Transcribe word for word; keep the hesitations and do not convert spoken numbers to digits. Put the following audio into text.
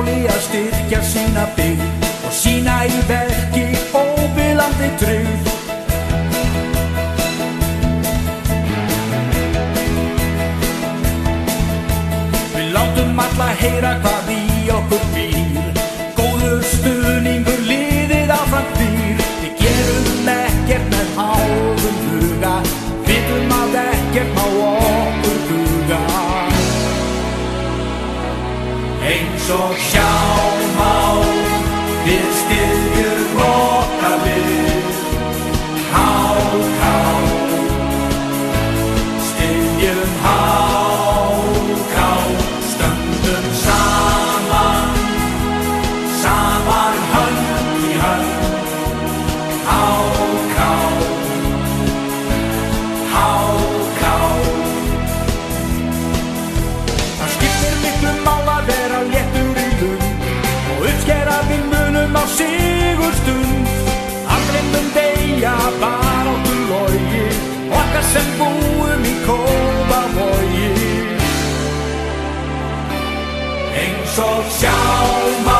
máli að styrkja sína byggð og sína í verki óbilandi tryggð. Við látum alla heyra hvað í okkur býr, góður stuðningur liðið áfram býr. Við gerum ekkert með hálfum huga, vitum að ekkert má okkur duga. Eins og sjá má, við styðjum okkar lið. Há, há, styðjum há, há, stöndum saman, saman hönd í hönd. Há, há, há, há. Það skiptir miklu máli að vera léttur í lund og uppskera við munum á sigurstund. Aldrei mun deyja baráttu logi, okkar sem búum í Kópavogi. Eins og sjá má,